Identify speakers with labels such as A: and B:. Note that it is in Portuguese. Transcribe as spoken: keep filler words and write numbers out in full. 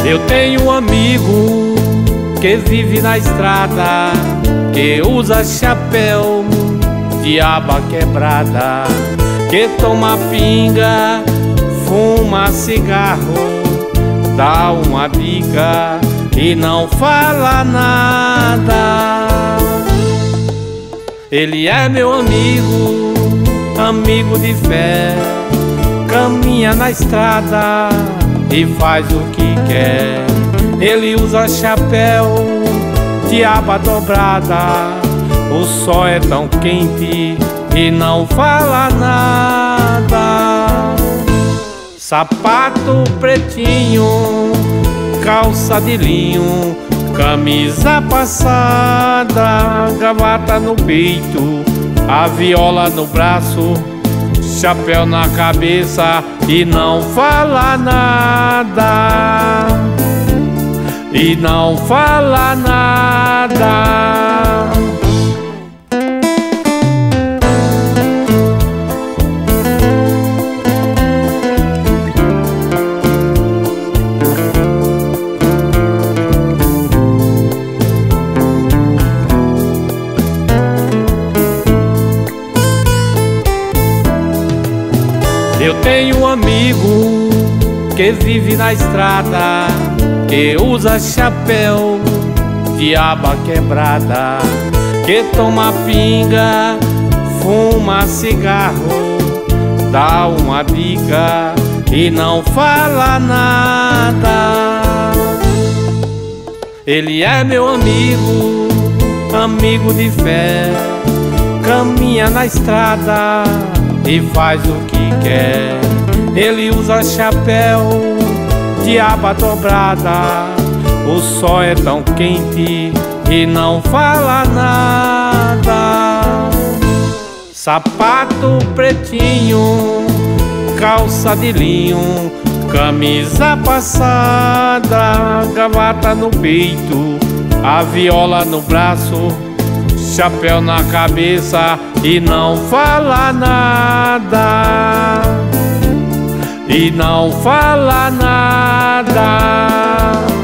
A: Eu tenho um amigo que vive na estrada, que usa chapéu de aba quebrada, que toma pinga, fuma cigarro, dá uma bica e não fala nada. Ele é meu amigo, amigo de fé, caminha na estrada e faz o que quer. Ele usa chapéu de aba dobrada, o sol é tão quente e não fala nada. Sapato pretinho, calça de linho, camisa passada, gravata no peito, a viola no braço, chapéu na cabeça e não fala nada. E não fala nada. Eu tenho um amigo que vive na estrada, que usa chapéu de aba quebrada, que toma pinga, fuma cigarro, dá uma bica e não fala nada. Ele é meu amigo, amigo de fé, caminha na estrada e faz o que quer. Ele usa chapéu de aba dobrada, o sol é tão quente e não fala nada. Sapato pretinho, calça de linho, camisa passada, gravata no peito, a viola no braço, chapéu na cabeça e não fala nada. E não fala nada.